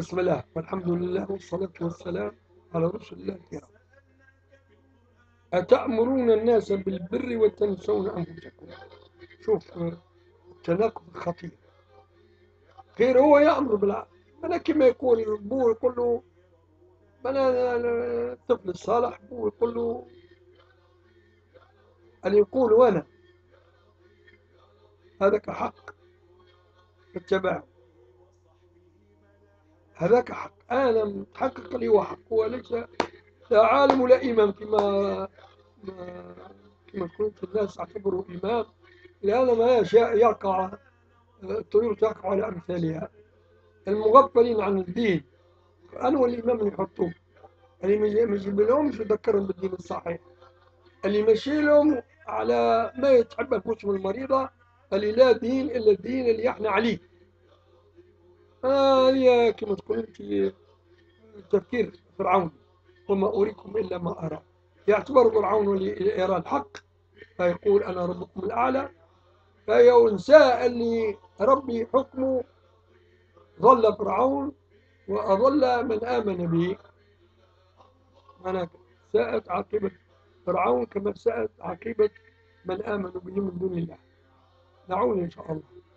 بسم الله والحمد لله والصلاة والسلام على رسول الله الكرام. أتأمرون الناس بالبر وتنسون أنفسكم. شوف التناقض خطير. غير هو يأمر بالعدل، ولكن ما يكون الأبوه يقول له الطفل الصالح أبوه يقول له أن يقول وأنا هذاك حق اتبعه، هذاك حق أنا متحقق لي هو حق، وليس لا عالم ولا إمام كما كنت الناس تعتبره إمام، لأن ما يشاء يقع الطيور تقع على أمثالها. المغفلين عن الدين أنا والإمام اللي يحطوه، اللي ما يجيب لهمش يذكرهم بالدين الصحيح، اللي ماشي لهم على ما يتحب أنفسهم المريضة، اللي لا دين إلا الدين اللي احنا عليه. هي كما تقول أنت تفكير فرعون، وما أريكم إلا ما أرى. يعتبر فرعون اللي يرى الحق فيقول أنا ربكم الأعلى، فينسى اللي ربي حكمه ضل فرعون وأضل من آمن به. أنا ساءت عاقبة فرعون كما ساءت عاقبة من آمنوا به من دون الله. دعوني إن شاء الله.